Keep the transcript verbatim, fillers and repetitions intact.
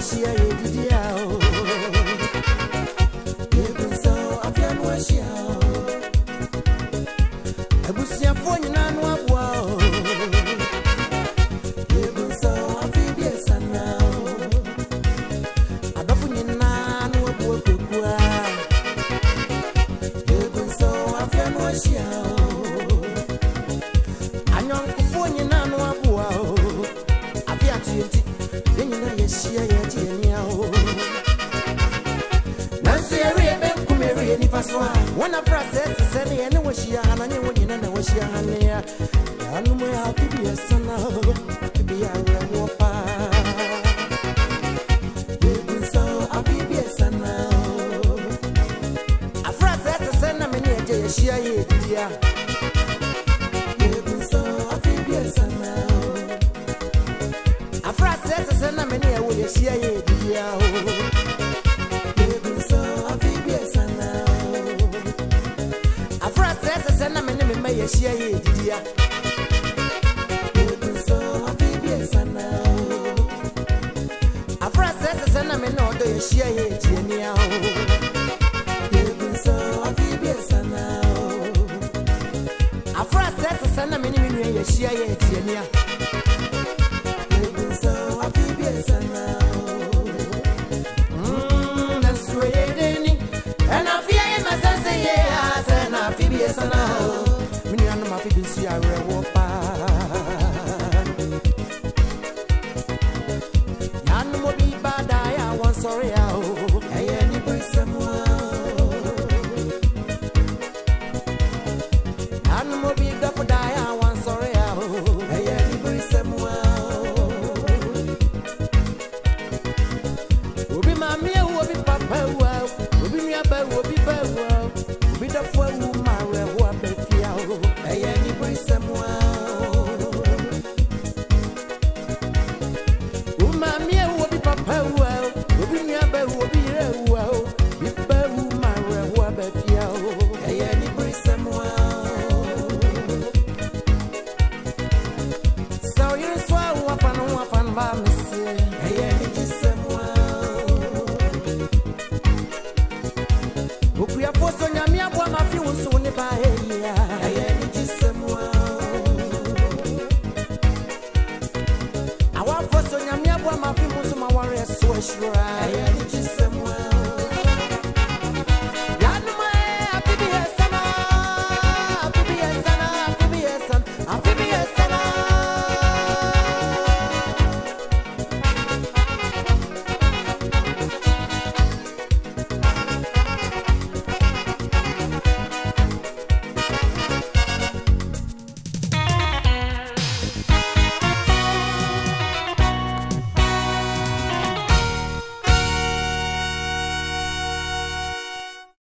shia ye didia o ye benso afia no shia abusia fo nyina no aboa o ye benso afibie sana adofu nyina no aboa kokua ye benso afia no shia anyon fo nyina no aboa o afia tienti yenyina ye shia ye tienia o ni paswa wana process sene ene washia hana nye wonyina na washia hania anu mo happy be sana be ya wopa baby so happy be sana a process sene me ne je shia ye dia baby so happy be sana a process sene me ne wo ye shia ye dia o shia ye didia so afibie sana afra sese sana me no do shia ye tiania o so afibie sana afra sese sana me ni me ye shia ye tiania so afibie sana mm na suye deni and afia ye masase ye sana afibie sana Fibisi a rewopa Yanu mo bi bada ya wan sorry ya o eye ni brisemwa Yanu mo bi gafuda ya wan sorry ya o eye ni brisemwa Obi mami e obi papa wa obi nua ba obi ba wa obi da fo wu ma rewo abefia o eye ni brisemwa Umami e obi papa wa obi nua ba obi re wa bi ba wu ma rewo abefia o eye ni brisemwa So you swa wa pan wa pan ba misi eye ni brisemwa Okuya poso nyame aboa ma fi wonso ne ba heya eye ni brisemwa Awa poso nyame aboa ma fi wonso ma ware so ashura eye ni